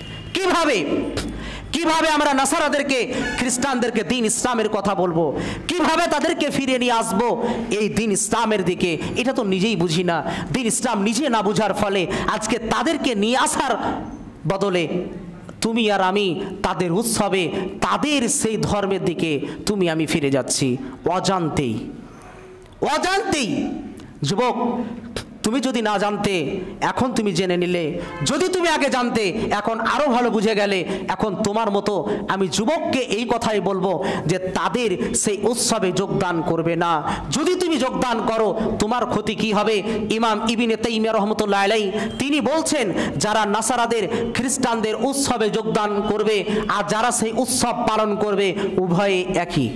কিভাবে আমরা নাসারাদেরকে, খ্রিস্টানদেরকে দিন ইসলামের কথা বলবো? কিভাবে তাদেরকে ফিরিয়ে নিয়ে আসবো এই দিন ইসলামের দিকে? এটা তো নিজেই বুঝি না। দিন ইসলাম নিজে না বুঝার ফলে আজকে তাদেরকে নিয়ে আসার বদলে তুমি আর আমি তাদের উৎসবে, তাদের সেই ধর্মের দিকে তুমি আমি ফিরে যাচ্ছি অজান্তেই। যুবক, তুমি যদি না জানতে, এখন তুমি জেনে নিলে। যদি তুমি আগে জানতে, এখন আরো ভালো বুঝে গেলে। এখন তোমার মতো আমি যুবককে এই কথাই বলবো যে তাদের সেই উৎসবে যোগদান করবে না। যদি তুমি যোগদান করো, তোমার ক্ষতি কি হবে? ইমাম ইবনে তাইমিয়া রাহমাতুল্লাহ আলাইহি তিনি বলছেন, যারা নাসারাদের, খ্রিস্টানদের উৎসবে যোগদান করবে আর যারা সেই উৎসব পালন করবে, উভয়ে একই।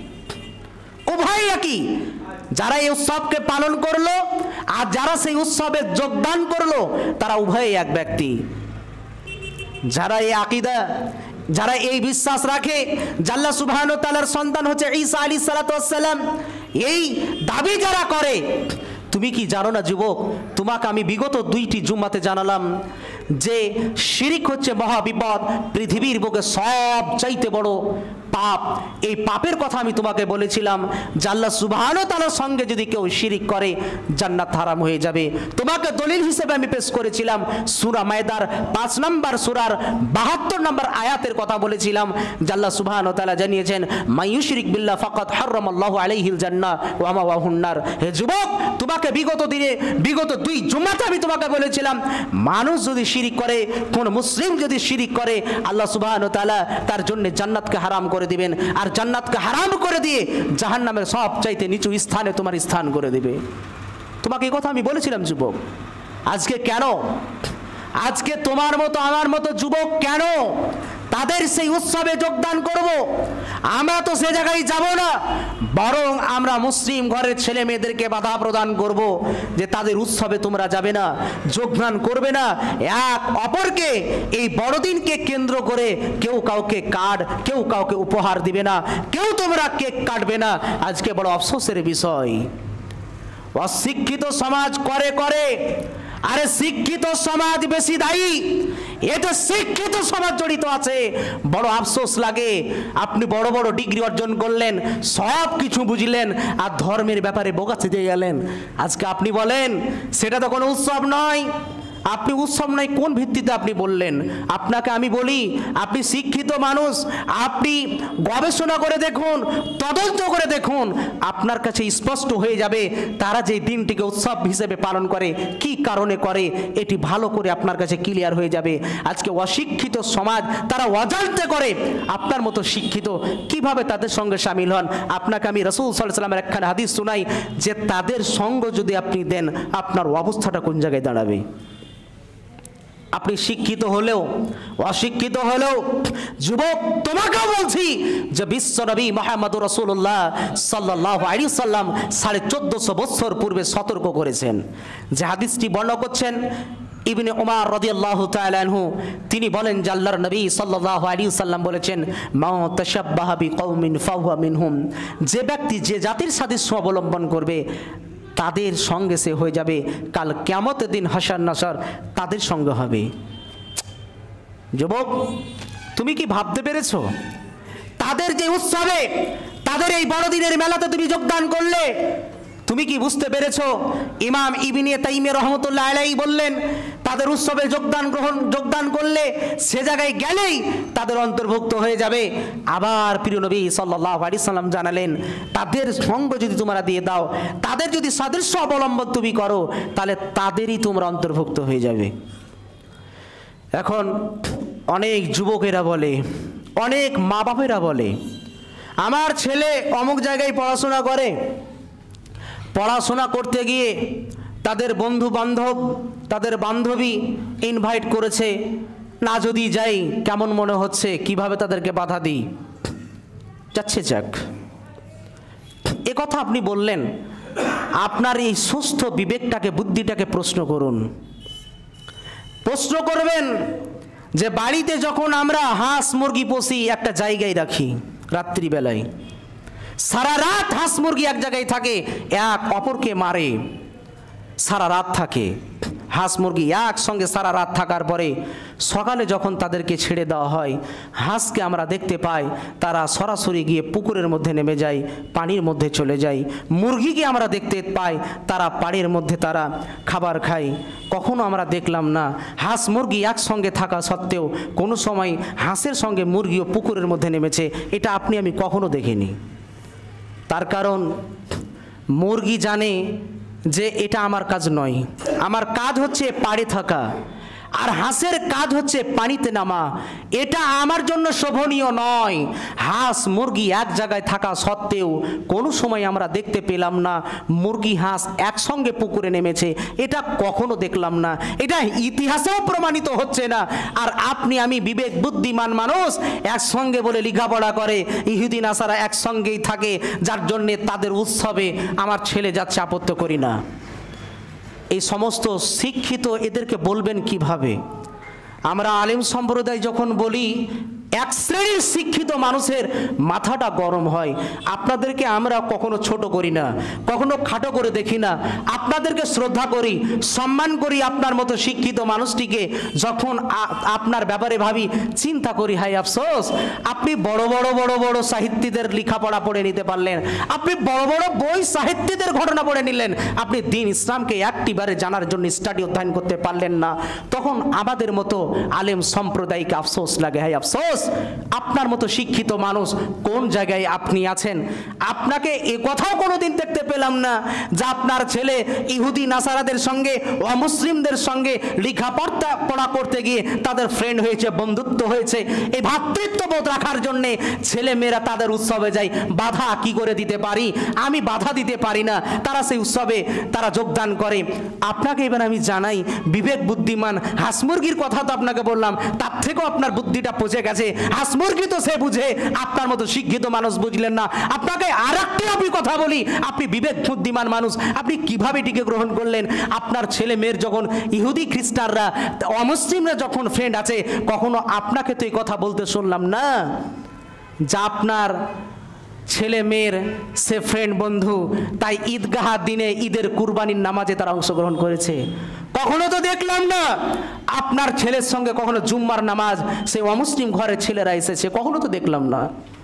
যারা এই উৎসবকে পালন করলো আর যারা সেই উৎসবে যোগদান করলো, তারা উভয়ে এক ব্যক্তি। যারা এই আকীদা, যারা এই বিশ্বাস রাখে যে আল্লাহ সুবহানাহু ওয়া তাআলার সন্তান হচ্ছে ঈসা আলাইহিস সালাতু ওয়াস সালাম, এই দাবি যারা করে, তুমি কি জানো না যুবক, তোমাকে আমি বিগত 2টি জুম্মাতে জানালাম যে শিরিক হচ্ছে মহাবিপদ, পৃথিবীর বুকে সব চাইতে বড় পাপ। এই পাপের কথা আমি তোমাকে বলেছিলাম যে আল্লাহ সুবহানাহু ওয়া তাআলার সঙ্গে যদি কেউ শিরিক করে, জান্নাত হারাম হয়ে যাবে। তোমাকে দলিল হিসেবে আমি পেশ করেছিলাম সূরা মায়দার 5 নম্বর সূরার 72 নম্বর আয়াতের কথা বলেছিলাম যে আল্লাহ সুবহানাহু ওয়া তাআলা জানিয়েছেন, মাইয়ুশরিক বিল্লাহ ফাকাদ হারামাল্লাহু আলাইহিল জান্নাহ ওয়া মাওয়াহুন নার। হে যুবক, তোমাকে বিগত 2 জুম্মাতে আমি তোমাকে বলেছিলাম, মানুষ যদি শিরিক করে, কোন মুসলিম যদি শিরিক করে, আল্লাহ সুবহানাহু ওয়া তাআলা তার জন্য জান্নাতকে হারাম করে দিবেন, আর জান্নাতকে হারাম করে দিয়ে জাহান্নামের সবচাইতে নিচু স্থানে তোমার স্থান করে দিবে। তোমাকে এই কথা আমি বলেছিলাম যুবক। আজকে কেন? আজকে তোমার মতো আমার মতো যুবক কেন তাদের সেই উৎসবে যোগদান করব। আমরা তো সে জায়গায় যাব না, বরং আমরা মুসলিম ঘরের ছেলে মেয়েদেরকে বাধা প্রদান করব যে তাদের উৎসবে তোমরা যাবে না, যোগদান করবে না। এক অপরকে এই বড়দিনকে কেন্দ্র করে কেউ কাউকে কার্ড, কেউ কাউকে উপহার দিবে না, কেউ তোমরা কেক কাটবে না। আজকে বড় আফসোসের বিষয়, অশিক্ষিত সমাজ করে করে, আরে শিক্ষিত সমাজ বেশি দায়ী, এতে শিক্ষিত সমাজ জড়িত আছে। বড় আফসোস লাগে, আপনি বড় বড় ডিগ্রি অর্জন করলেন, সব কিছু বুঝলেন, আর ধর্মের ব্যাপারে বোগাছে দিয়ে গেলেন। আজকে আপনি বলেন সেটা তো কোনো উৎসব নয়। আপনি উৎসব নয় কোন ভিত্তিতে আপনি বললেন? আপনাকে আমি বলি, আপনি শিক্ষিত মানুষ, আপনি গবেষণা করে দেখুন, তদন্ত করে দেখুন, আপনার কাছে স্পষ্ট হয়ে যাবে তারা যে দিনটিকে উৎসব হিসেবে পালন করে কি কারণে করে, এটি ভালো করে আপনার কাছে ক্লিয়ার হয়ে যাবে। আজকে অশিক্ষিত সমাজ তারা অজান্তে করে, আপনার মতো শিক্ষিত কিভাবে তাদের সঙ্গে সামিল হন? আপনাকে আমি রাসূল সাল্লাল্লাহু আলাইহি ওয়াসাল্লামের একখানা হাদিস শোনাই যে তাদের সঙ্গ যদি আপনি দেন, আপনার অবস্থাটা কোন জায়গায় দাঁড়াবে। আপনি শিক্ষিত হলেও অশিক্ষিত হলেও, যুবক তোমাকেও বলছি যে বিশ্বনবী মুহাম্মদুর রাসূলুল্লাহ সাল্লাল্লাহু আলাইহি ওয়াসাল্লাম 1450 বছর পূর্বে সতর্ক করেছেন। যে হাদিসটি বর্ণনা করছেন ইবনে উমর রাদিয়াল্লাহু তাআলা আনহু, তিনি বলেন যে আল্লাহর নবী সাল্লাল্লাহু আলাইহি ওয়াসাল্লাম বলেছেন, মা তাশাব্বাহা বিকওমিন ফাহুয়া মিনহুম, যে ব্যক্তি যে জাতির সাদৃশ্য অবলম্বন করবে তাদের সঙ্গে সে হয়ে যাবে, কাল কিয়ামতের দিন হাসার নাসার তাদের সঙ্গে হবে। যুবক তুমি কি ভাবতে পেরেছো? তাদের যে উৎসবে, তাদের এই বড়দিনের মেলাতে তুমি যোগদান করলে, তুমি কি বুঝতে পেরেছো? ইমাম ইবনে তাইমিয়া রহমতুল্লাহ আলাইহি বললেন তাদের উৎসবে যোগদান করলে সে জায়গায় গেলেই তাদের অন্তর্ভুক্ত হয়ে যাবে। আবার প্রিয় নবী সাল্লাল্লাহু আলাইহি সাল্লাম জানালেন তাদের সঙ্গ যদি তোমরা দিয়ে দাও, তাদের যদি সাদৃশ্য অবলম্বন তুমি করো, তাহলে তাদেরই তোমরা অন্তর্ভুক্ত হয়ে যাবে। এখন অনেক যুবকেরা বলে, অনেক মা বাপেরা বলে, আমার ছেলে অমুক জায়গায় পড়াশোনা করে, পড়াশোনা করতে গিয়ে তাদের বন্ধু বান্ধব, তাদের বান্ধবী ইনভাইট করেছে, না যদি যাই কেমন মনে হচ্ছে, কিভাবে তাদেরকে বাধা দিই, যাচ্ছে যাক। এ কথা আপনি বললেন, আপনার এই সুস্থ বিবেকটাকে, বুদ্ধিটাকে প্রশ্ন করুন। প্রশ্ন করবেন যে বাড়িতে যখন আমরা হাঁস মুরগি পুষি, একটা জায়গায় রাখি, রাত্রিবেলায় সারা রাত হাঁস মুরগি এক জায়গায় থাকে, এক অপরকে মারে, সারা রাত থাকে হাঁস মুরগি একসঙ্গে সারা রাত থাকার পরে সকালে যখন তাদেরকে ছেড়ে দেওয়া হয়, হাঁসকে আমরা দেখতে পাই তারা সরাসরি গিয়ে পুকুরের মধ্যে নেমে যায়, পানির মধ্যে চলে যায়। মুরগিকে আমরা দেখতে পাই তারা পাড়ের মধ্যে তারা খাবার খায়। কখনো আমরা দেখলাম না হাঁস মুরগি একসঙ্গে থাকা সত্ত্বেও কোনো সময় হাঁসের সঙ্গে মুরগিও পুকুরের মধ্যে নেমেছে, এটা আপনি আমি কখনো দেখিনি। তার কারণ মুরগি জানে যে এটা আমার কাজ নয়, আমার কাজ হচ্ছে পাড়ে থাকা, আর হাঁসের কাজ হচ্ছে পানিতে নামা, এটা আমার জন্য শোভনীয় নয়। হাঁস মুরগি এক জায়গায় থাকা সত্ত্বেও কোনো সময় আমরা দেখতে পেলাম না মুরগি হাঁস একসঙ্গে পুকুরে নেমেছে, এটা কখনো দেখলাম না, এটা ইতিহাসেও প্রমাণিত হচ্ছে না। আর আপনি আমি বিবেক বুদ্ধিমান মানুষ, একসঙ্গে বলে লেখাপড়া করে, ইহুদি নাসারা একসঙ্গেই থাকে, যার জন্যে তাদের উৎসবে আমার ছেলে যাচ্ছে, আপত্তি করি না। এই সমস্ত শিক্ষিত এদেরকে বলবেন কিভাবে? আমরা আলেম সম্প্রদায় যখন বলি, এক শ্রেণীর শিক্ষিত মানুষের মাথাটা গরম হয়। আপনাদেরকে আমরা কখনো ছোট করি না, কখনো খাটো করে দেখি না, আপনাদেরকে শ্রদ্ধা করি, সম্মান করি। আপনার মতো শিক্ষিত মানুষটিকে যখন আপনার ব্যাপারে ভাবি, চিন্তা করি, হাই আফসোস, আপনি বড় বড় বড় বড় সাহিত্যিকদের লেখাপড়া পড়ে নিতে পারলেন, আপনি বড় বড় বই সাহিত্যিকদের ঘটনা পড়ে নিলেন, আপনি দ্বীন ইসলামকে একটিবারে জানার জন্য স্টাডি অধ্যয়ন করতে পারলেন না। তখন আমাদের মতো আলেম সম্প্রদায়কে আফসোস লাগে, হাই আফসোস, আপনার মতো শিক্ষিত মানুষ কোন জায়গায় আপনি আছেন। আপনাকে এ কথাও কোনোদিন দেখতে পেলাম না যে আপনার ছেলে ইহুদি নাসারাদের সঙ্গে, অমুসলিমদের সঙ্গে লেখাপড়া করতে গিয়ে তাদের ফ্রেন্ড হয়েছে, বন্ধুত্ব হয়েছে। এই ভ্রাতৃত্ববোধ রাখার জন্যে ছেলে মেয়েরা তাদের উৎসবে যায়। বাধা কি করে দিতে পারি? আমি বাধা দিতে পারি না, তারা সেই উৎসবে তারা যোগদান করে। আপনাকে এবার আমি জানাই, বিবেক বুদ্ধিমান, হাঁস মুরগির কথা তো আপনাকে বললাম, তার থেকেও আপনার বুদ্ধিটা পচে গেছে। হাঁস মুরগি তো সে বুঝে, আপনার মতো শিক্ষিত মানুষ বুঝলেন না। আপনাকে আরেকটি আমি কথা বলি, আপনি বিবেক বুদ্ধিমান মানুষ, আপনি কিভাবে এটিকে গ্রহণ করলেন? আপনার ছেলে মেয়ের যখন ইহুদি খ্রিস্টানরা অমুসলিমরা যখন ফ্রেন্ড আছে, কখনো আপনাকে তো এই কথা বলতে শুনলাম না যা আপনার ছেলে মেয়ের সে ফ্রেন্ড বন্ধু, তাই ঈদগাহ দিনে ঈদের কুরবানির নামাজে তারা অংশগ্রহণ করেছে। কখনো তো দেখলাম না আপনার ছেলের সঙ্গে কখনো জুম্মার নামাজ সে অমুসলিম ঘরের ছেলেরা এসেছে, কখনো তো দেখলাম না।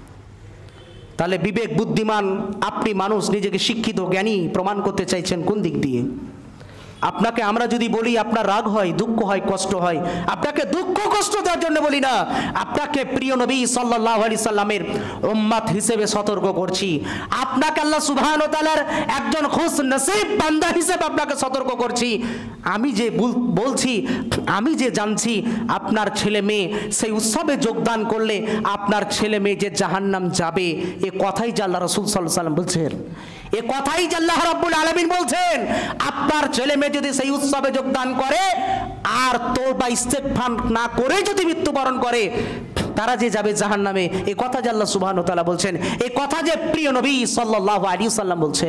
তাহলে বিবেক বুদ্ধিমান আপনি মানুষ, নিজেকে শিক্ষিত জ্ঞানী প্রমাণ করতে চাইছেন কোন দিক দিয়ে? আপনাকে আমরা যদি বলি আপনার রাগ হয়, দুঃখ হয়, কষ্ট হয়, আপনাকে দুঃখ কষ্ট দেওয়ার জন্য বলি না, আপনাকে প্রিয় নবী সাল্লাল্লাহু আলাইহি সাল্লামের উম্মত হিসেবে সতর্ক করছি। আপনাকে আল্লাহ সুবহানাহু ওয়া তাআলার একজন খুশ নসিব বান্দা হিসেবে আপনাকে সতর্ক করছি। আমি যে বলছি, আমি যে জানছি, আপনার ছেলে মেয়ে সেই উৎসবে যোগদান করলে আপনার ছেলে মেয়ে যে জাহান্নাম যাবে, এ কথাই যে আল্লাহ রাসূল সাল্লাল্লাহু আলাইহি সাল্লাম বলছেন, এ কথাই যে আল্লাহ রাব্বুল আলামিন বলছেন। আপনার ছেলে মেয়ে যদি সেই উৎসবে যোগদান করে আর তওবা ইস্তেগফার না করে যদি মৃত্যুবরণ করে, তারা যে যাবে জাহান্নামে, এই কথা যে আল্লাহ সুবহানাহু ওয়া তাআলা বলছেন, এই কথা যে প্রিয় নবী সাল্লাল্লাহু আলাইহি ওয়াসাল্লাম বলছেন।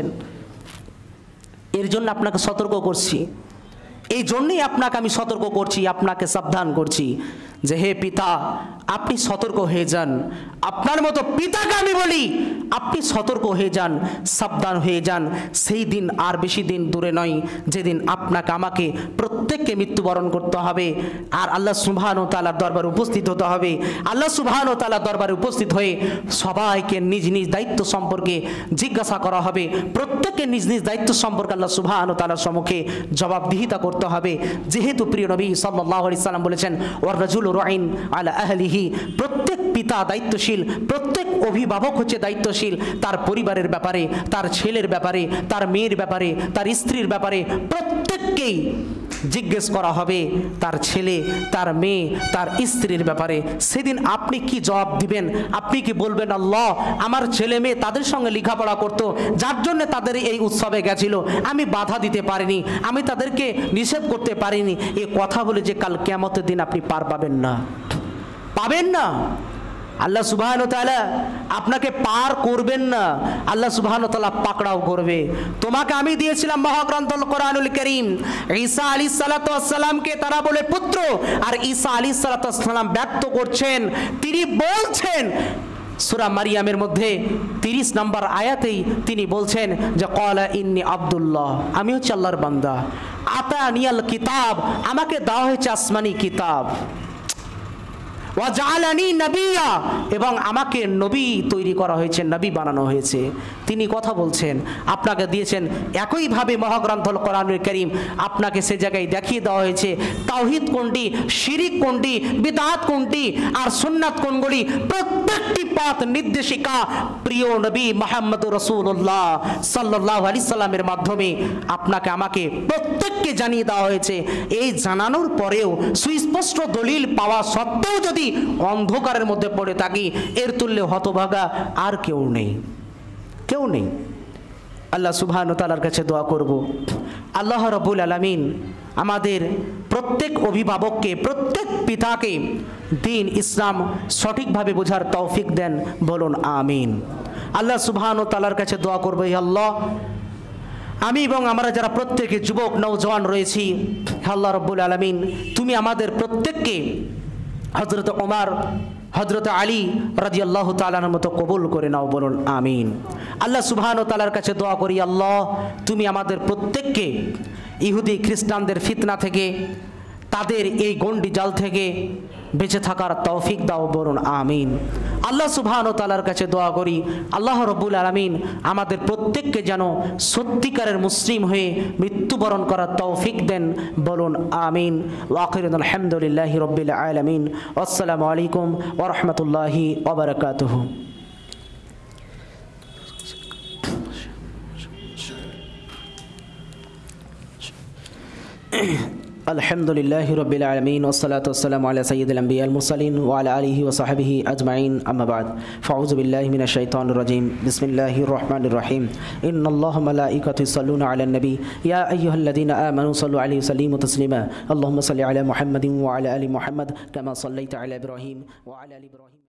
এর জন্য আপনাকে সতর্ক করছি, এই জন্যই আপনাকে আমি সতর্ক করছি, আপনাকে সাবধান করছি যে হে পিতা, আপনি সতর্ক হয়ে যান। আপনার মতো পিতাকে আমি বলি, আপনি সতর্ক হয়ে যান, সাবধান হয়ে যান। সেই দিন আর বেশি দিন দূরে নয় যেদিন আপনাকে আমাকে প্রত্যেককে মৃত্যুবরণ করতে হবে আর আল্লাহ সুবহানাহু ওয়া তাআলার দরবারে উপস্থিত হতে হবে। আল্লাহ সুবহানাহু ওয়া তাআলার দরবারে উপস্থিত হয়ে সবাইকে নিজ নিজ দায়িত্ব সম্পর্কে জিজ্ঞাসা করা হবে। প্রত্যেককে নিজ নিজ দায়িত্ব সম্পর্কে আল্লাহ সুবহানাহু ওয়া তাআলার সম্মুখে জবাবদিহিতা করতে হবে। যেহেতু প্রিয় নবী সাল্লাল্লাহু আলাইহি সাল্লাম বলেছেন, ওয়ার রাজুলু রাইন আলা আহলিহি, প্রত্যেক পিতা দায়িত্বশীল, প্রত্যেক অভিভাবক হচ্ছে দায়িত্বশীল তার পরিবারের ব্যাপারে, তার ছেলের ব্যাপারে, তার মেয়ের ব্যাপারে, তার স্ত্রীর ব্যাপারে। প্রত্যেককেই জিজ্ঞেস করা হবে তার ছেলে, তার মেয়ে, তার স্ত্রীর ব্যাপারে। সেদিন আপনি কি জবাব দিবেন? আপনি কি বলবেন, আল্লাহ আমার ছেলে মেয়ে তাদের সঙ্গে লেখাপড়া করতো, যার জন্য তাদের এই উৎসবে গেছিল, আমি বাধা দিতে পারিনি, আমি তাদেরকে নিষেধ করতে পারিনি, এ কথা বলে যে কাল কিয়ামতের দিন আপনি পার পাবেন না, পাবেন না। আল্লাহ সুবহানাহু ওয়া তাআলা আপনাকে পার করবেন না, আল্লাহ সুবহানাহু ওয়া তাআলা পাকড়াও করবে। তোমাকে আমি দিয়েছিলাম মহাগ্রন্থ কোরআনুল কারীম। ঈসা আলাইহিস সালাতু ওয়াস সালামকে তারা বলে পুত্র, আর ঈসা আলাইহিস সালাতু ওয়াস সালাম ব্যক্ত করছেন, তিনি বলছেন সূরা মারিয়ামের মধ্যে 30 নম্বর আয়াতেই তিনি বলছেন যে ক্বালা ইন্নী আব্দুল্লাহ, আমি হচ্ছে আল্লাহর বান্দা, আতানিয়াল কিতাব, আমাকে দেওয়া হয়েছে আসমানি কিতাব, ওয়াজআলানি নবিয়্যা, এবং আমাকে নবী তৈরি করা হয়েছে, নবী বানানো হয়েছে। তিনি কথা বলছেন, আপনাকে দিয়েছেন। একইভাবে মহাগ্রন্থ কোরআনুল কারীম আপনাকে সে জায়গায় দেখিয়ে দেওয়া হয়েছে তাওহীদ কোনটি, শিরিক কোনটি, বিদআত কোনটি, আর সুন্নাত কোনগুলি। প্রত্যেকটি পথ নির্দেশিকা প্রিয় নবী মুহাম্মদুর রাসূলুল্লাহ সাল্লাল্লাহু আলাইহি সাল্লামের মাধ্যমে আপনাকে আমাকে প্রত্যেককে জানিয়ে দেওয়া হয়েছে। এই জানানোর পরেও সুস্পষ্ট দলিল পাওয়া সত্ত্বেও যদি অন্ধকারের মধ্যে পড়ে থাকি, এর তুল্য হতভাগা আর কেউ নেই, কেউ নেই। আল্লাহ সুবহানাহু ওয়া তাআলার কাছে দোয়া করব, আল্লাহ রাব্বুল আলামিন আমাদের প্রত্যেক অভিভাবককে, প্রত্যেক পিতাকে দ্বীন ইসলাম সঠিকভাবে বোঝার তৌফিক দেন, বলুন আমিন। আল্লাহ সুবহানাহু ওয়া তাআলার কাছে দোয়া করব, হে আল্লাহ, আমি এবং আমরা যারা প্রত্যেকে যুবক নওজওয়ান রয়েছি, আল্লাহ রাব্বুল আলামিন তুমি আমাদের প্রত্যেককে হযরত ওমর, হযরত আলী রাদিয়াল্লাহু তাআলার মতো কবুল করে নাও, বলুন আমিন। আল্লাহ সুবহানাহু ওয়া তাআলার কাছে দোয়া করি, আল্লাহ তুমি আমাদের প্রত্যেককে ইহুদি খ্রিস্টানদের ফিতনা থেকে, তাদের এই গণ্ডি জাল থেকে বেঁচে থাকার তৌফিক দাও, বলুন আমিন। আল্লাহ সুবহানাহু ওয়া তাআলার কাছে দোয়া করি, আল্লাহ রাব্বুল আলামিন আমাদের প্রত্যেককে যেন সত্যিকারের মুসলিম হয়ে মৃত্যুবরণ করার তৌফিক দেন, বলুন আমিন। ওয়া আখিরুন আলহামদুলিল্লাহি রাব্বিল আলামিন। আসসালামু আলাইকুম ওয়া রাহমাতুল্লাহি ওয়া বারাকাতুহু। আলহামদুলিল্লাহি রাব্বিল আলামিন ওয়াসসালাতু ওয়াসসালামু আলা সাইয়্যিদিল আমবিয়াল মুরসালিন ওয়া আলা আলিহি ওয়া সাহবিহি আজমাইন আম্মা বাদ ফাউযু বিল্লাহি মিনাশ শাইতানির রাজিম বিসমিল্লাহির রহমানির রহিম ইন্নাল্লাহা মালাইকাতাহু ইউসাল্লুনা আলান নবী ইয়া আইয়ুহাল্লাযীনা আমানু সাল্লু আলাইহি ওয়া সাল্লিমু তাসলিমা আল্লাহুম্মা সাল্লি আলা মুহাম্মাদিন ওয়া আলা আলি মুহাম্মাদ কামা সাল্লাইতা আলা ইব্রাহিম ওয়া আলা আলি ইব্রাহিম